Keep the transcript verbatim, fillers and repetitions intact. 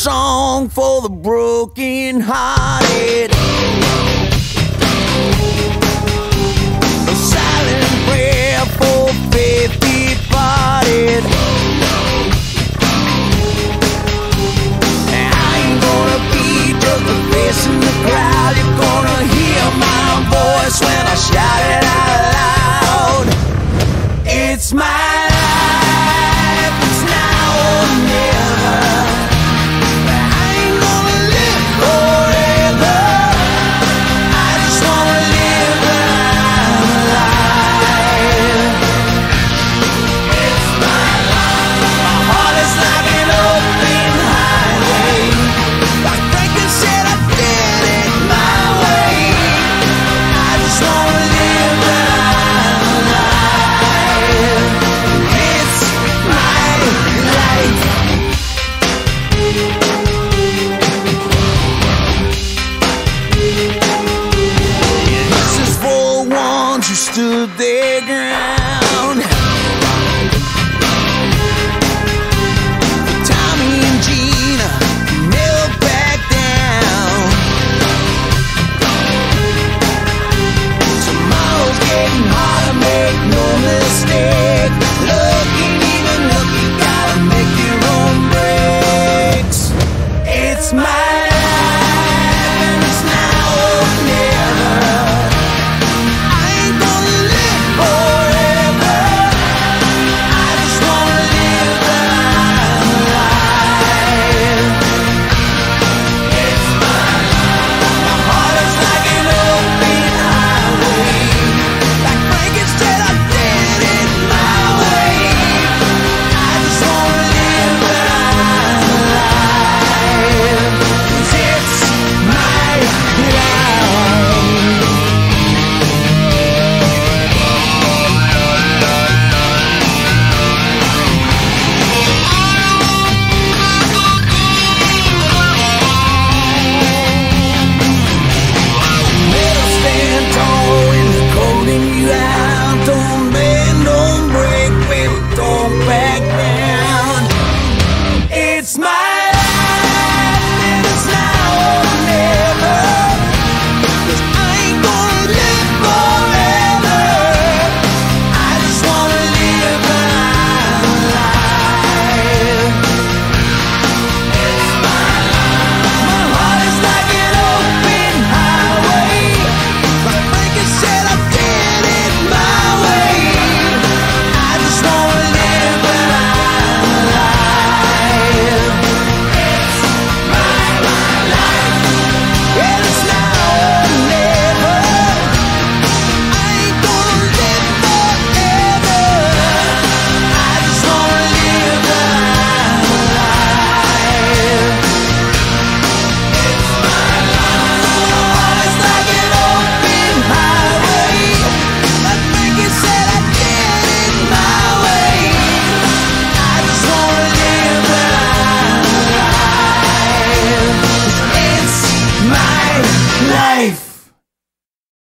song for the broken hearted, a silent prayer for faith departed. I ain't gonna be just a face in the crowd. You're gonna hear my voice when I shout it out loud. It's my life, it's now or never. I ain't gonna live forever. I just wanna live when I'm alive. It's my life. My heart is like an open highway. Like Franklin said, I did it my way. I just wanna live when I'm alive. It's my life. This is for the ones who stood there